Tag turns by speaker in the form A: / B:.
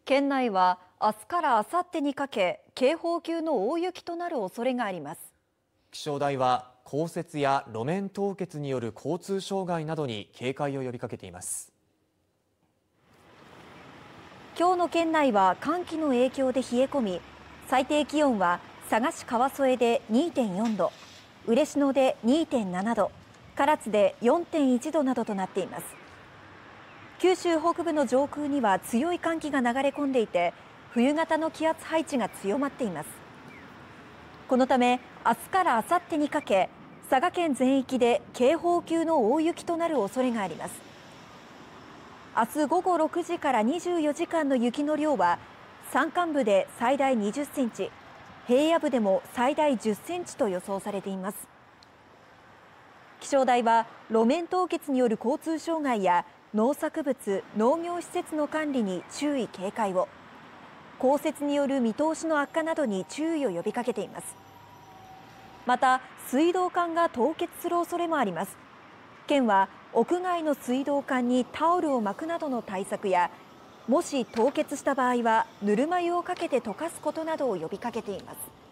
A: 県内は明日から明後日にかけ警報級の大雪となる恐れがあります。
B: 気象台は降雪や路面凍結による交通障害などに警戒を呼びかけています。
A: 今日の県内は寒気の影響で冷え込み、最低気温は佐賀市川添で 2.4 度、嬉野で 2.7 度、唐津で 4.1 度などとなっています。九州北部の上空には強い寒気が流れ込んでいて、冬型の気圧配置が強まっています。このため明日から明後日にかけ、佐賀県全域で警報級の大雪となる恐れがあります。明日午後6時から24時間の雪の量は、山間部で最大20センチ、平野部でも最大10センチと予想されています。気象台は路面凍結による交通障害や農作物・農業施設の管理に注意警戒を、降雪による見通しの悪化などに注意を呼びかけています。また水道管が凍結する恐れもあります。県は屋外の水道管にタオルを巻くなどの対策や、もし凍結した場合はぬるま湯をかけて溶かすことなどを呼びかけています。